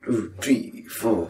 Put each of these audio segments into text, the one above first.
2, 3, 4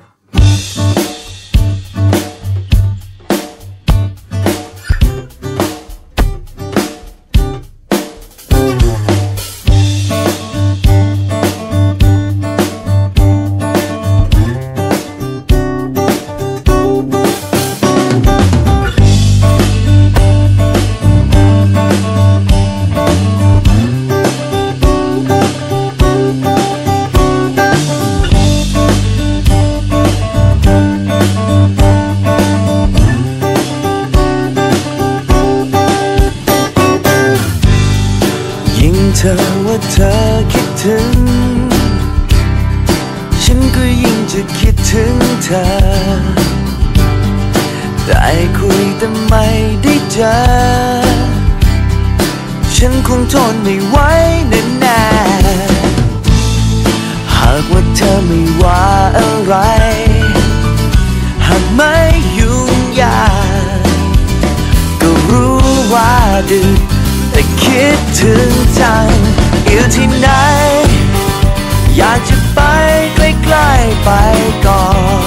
เธอว่าเธอคิดถึงฉันก็ยิ่งจะคิดถึงเธอได้คุยแต่ไม่ได้เจอฉันคงทนไม่ไหวแน่ๆหากว่าเธอไม่ว่าอะไรหากไม่ยุ่งยากก็รู้ว่าดึกแต่คิดถึงจังอยู่ที่ไหนอยากจะไปใกล้ๆไปก่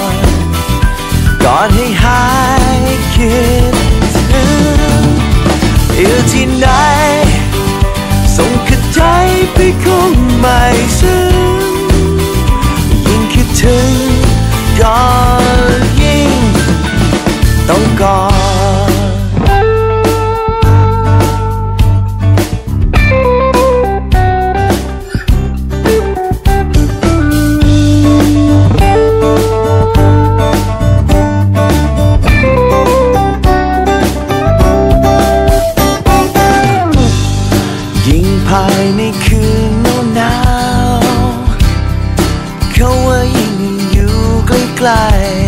อนให้หายคิดถึงอยู่ที่ไหนส่งกระใจไปคงไม่ซึ้งยิ่งคิดถึงก็ยิ่งต้องกอดภายในคืนหนาวเขาว่ายิ่งอยู่ใกล้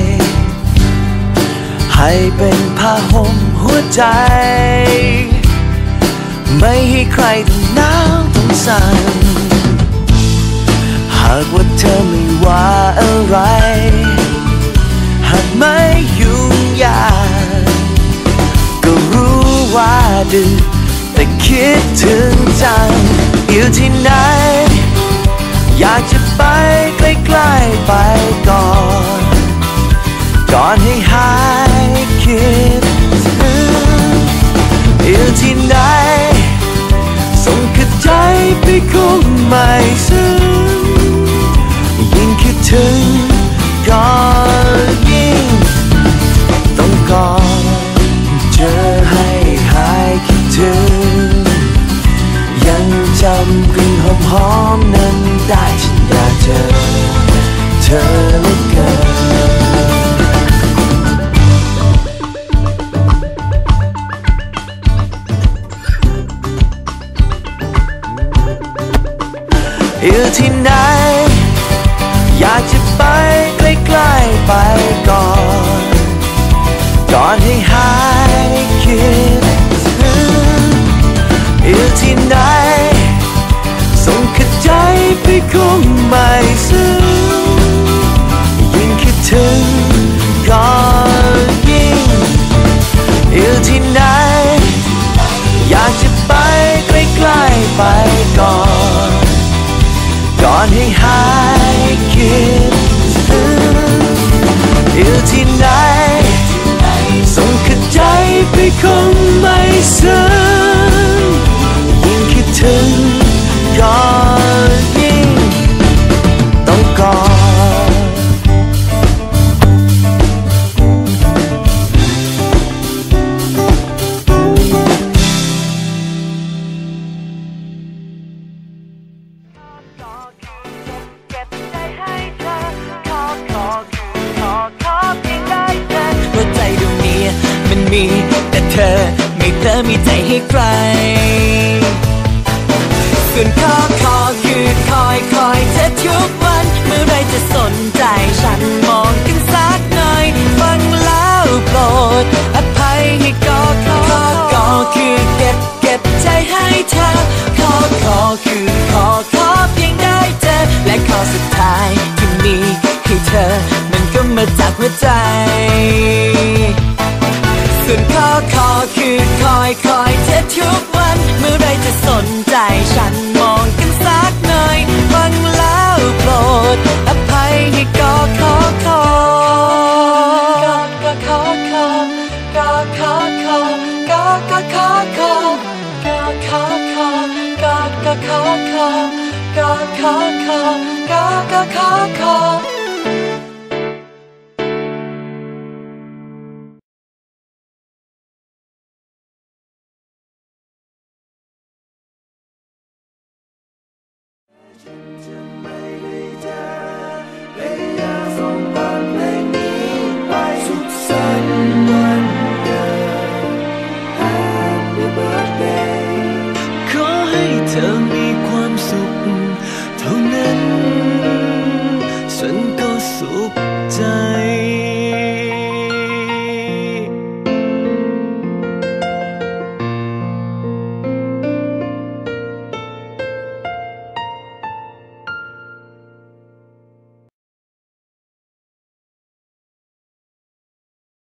ๆให้เป็นผ้าห่มหัวใจไม่ให้ใครต้องหนาวต้องสั่นหากว่าเธอไม่ว่าอะไรหากไม่ยุ่งยากก็รู้ว่าดึกแต่คิดถึงจังอยู่ที่ไหนอยากจะไปใกล้ๆไปก่อนให้หายคิดถึงอยู่ที่ไหนส่งกระใจไปคงไม่ซึ้งยิ่งคิดถึงก็ยิ่งต้องกอดเจอให้หายคิดถึงยังจำกลิ่นหอมๆนั้นได้ฉันอยากเจอเธอเหลือเกินอยู่ที่ไหนอยากจะไปใกล้ๆไปก่อนให้หายคิดถึงอยู่ที่ไหนส่งกระใจไปคงไม่ซึ้งยิ่งคิดถึงก็ยิ่งอยู่ที่ไหนอยากจะไปใกล้ๆไปก่อนให้หายคิดถึงอยู่ที่ไหนส่งกระใจไปคงไม่ซึ้งยิ่งคิดถึงก็ยิ่งต้องกอดมีแต่เธอไม่เคยมีใจให้ใครส่วนขอคือคอยเธอทุกวันเมื่อไรจะสนใจฉันมองกันสักหน่อยฟังแล้วโปรดอภัยให้ขอคือเก็บใจให้เธอขอคือขอเพียงได้เจอและขอสุดท้ายที่มีให้เธอมันก็มาจากหัวใจส่วนขอคือคอยเธอทุกวันเมื่อไรจะสนใจฉันมองกันสักหน่อยฟังแล้วโปรดอภัยให้คาเธอมีความสุขเท่านั้นฉันก็สุขใจ